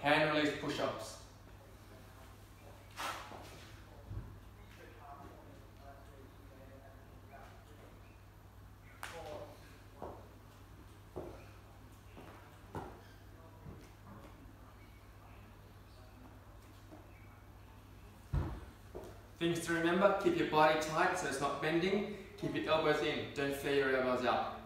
hand release push-ups. Things to remember: keep your body tight so it's not bending. Keep your elbows in, don't flare your elbows out.